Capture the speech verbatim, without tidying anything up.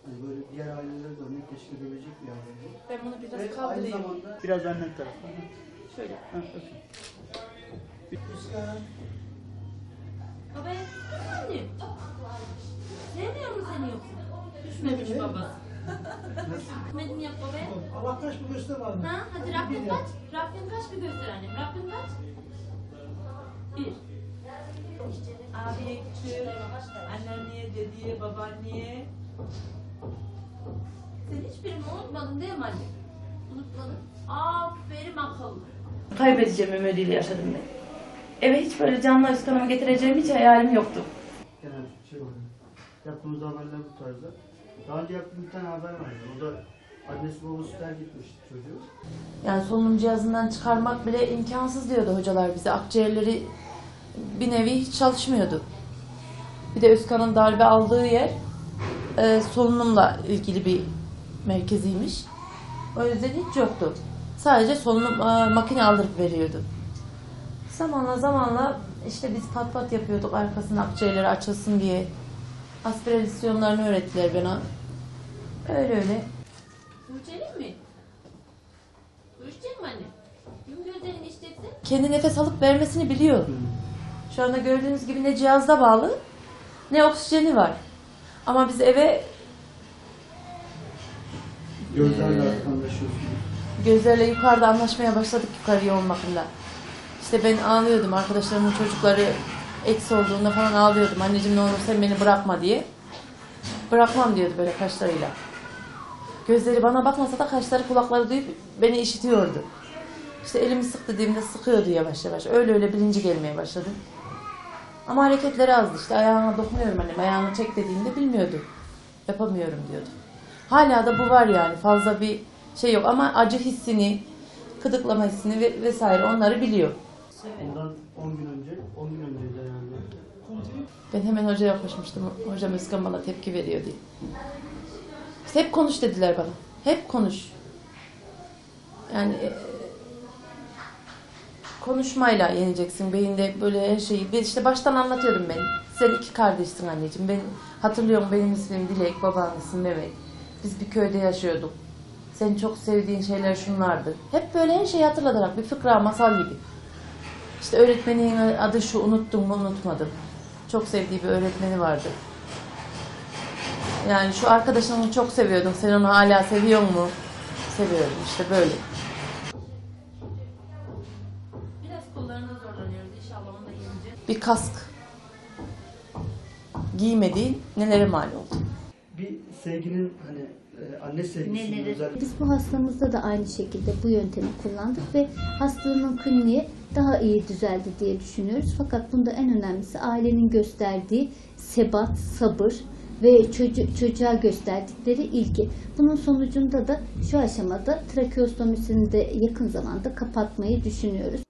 Yani böyle diğer aileleri de örnek teşkil bir aile. Ben bunu biraz Ve kaldırayım. aynı zamanda biraz annen tarafı. Şöyle. Ha, öpeyim. Baba anne. Sevmiyor mu seni yoksa? Düşmemiş baba. Düşmedin yap babaya. Allah kaç bir göster bana. Ha, hadi Rabbim kaç. Rabbim kaç bir göster annem. Rabbim kaç. Bir. Abiye küçük, anneanneye, dedeye, babaanneye. Sen hiçbirini unutmadın değil mi anne? Unutmadın. Aferin akıllı. Kaybedeceğim ümidiyle yaşadım ben. Eve hiç böyle canlı Özkan'ımı getireceğim hiç hayalim yoktu. Genel şey oluyor. Yaptığımız haberler bu tarzda. Daha önce yaptığım bir tane haber vardı. O da annesi babası terk etmişti çocuğu. Yani solunum cihazından çıkarmak bile imkansız diyordu hocalar bize. Akciğerleri bir nevi hiç çalışmıyordu. Bir de Özkan'ın darbe aldığı yer e, solunumla ilgili bir merkeziymiş. O yüzden hiç yoktu. Sadece solunum e, makine aldırıp veriyordu. Zamanla zamanla işte biz pat pat yapıyorduk arkasına akciğerleri açılsın diye. Aspirasyonlarını öğrettiler bana. Öyle öyle. Su içelim mi? Su içecek mi anne? Yum gözlerini içeceksin. Kendi nefes alıp vermesini biliyor. Şu anda gördüğünüz gibi ne cihazda bağlı ne oksijeni var. Ama biz eve Gözlerle anlaşıyorsunuz. gözlerle yukarıda anlaşmaya başladık yukarı yoğun bakımda. İşte ben ağlıyordum. Arkadaşlarımın çocukları eksi olduğunda falan ağlıyordum. Anneciğim ne olur sen beni bırakma diye. Bırakmam diyordu böyle kaşlarıyla. Gözleri bana bakmasa da kaşları kulakları duyup beni işitiyordu. İşte elimi sık dediğimde sıkıyordu yavaş yavaş. Öyle öyle bilinci gelmeye başladı. Ama hareketleri azdı. İşte ayağına dokunuyorum annem. Ayağını çek dediğimde bilmiyordu. Yapamıyorum diyordu. Hala da bu var yani. Fazla bir şey yok ama acı hissini, kıdıklama hissini ve vesaire onları biliyor. Ondan on gün önce, on gün önceydi herhalde. Ben hemen hocaya koşmuştum. Hocam Özkan bana tepki veriyor diye. İşte hep konuş dediler bana. Hep konuş. Yani e, konuşmayla yeneceksin. Beyinde böyle her şeyi. Ben işte baştan anlatıyordum ben. Sen iki kardeşsin anneciğim. Ben hatırlıyorum benim ismim Dilek, babanın ismi Mehmet. Biz bir köyde yaşıyorduk. Senin çok sevdiğin şeyler şunlardı. Hep böyle her şeyi hatırlatarak bir fıkra, masal gibi. İşte öğretmenin adı şu, unuttum mu unutmadım. Çok sevdiği bir öğretmeni vardı. Yani şu arkadaşını çok seviyordum. Sen onu hala seviyor mu? Seviyorum işte böyle. Biraz kollarında zorlanıyoruz. İnşallah onu da yeneceğiz. Bir kask giymediğin nelere mal oldu. Bir sevginin hani e, anne sevgisinin özellikle. Biz bu hastamızda da aynı şekilde bu yöntemi kullandık ve hastalığının kliniği daha iyi düzeldi diye düşünüyoruz. Fakat bunda en önemlisi ailenin gösterdiği sebat, sabır ve çocuğu, çocuğa gösterdikleri ilgi. Bunun sonucunda da şu aşamada trakeostomisini de yakın zamanda kapatmayı düşünüyoruz.